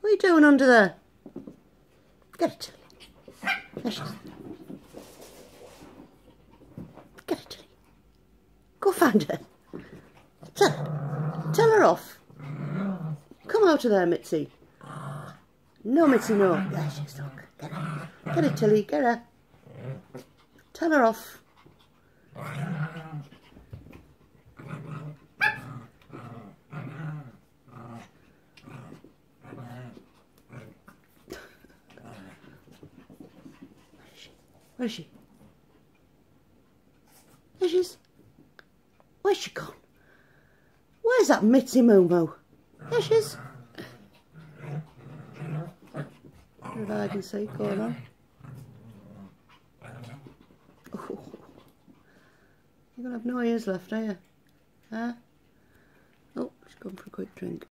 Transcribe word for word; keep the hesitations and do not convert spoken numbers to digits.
What are you doing under there? Get it, Tilly. There she is. Get it, Tilly. Go find her. Tell, tell her off. Come out of there, Mitzi. No, Mitzi, no. There she is, look. Get her. Get it, Tilly. Get her. Tell her off. Where is she? There she is. Where's she gone? Where's that Mitzi Moo Moo? There she is. What I can see going on. Oh. You're going to have no ears left, are you? Huh? Oh, she's going for a quick drink.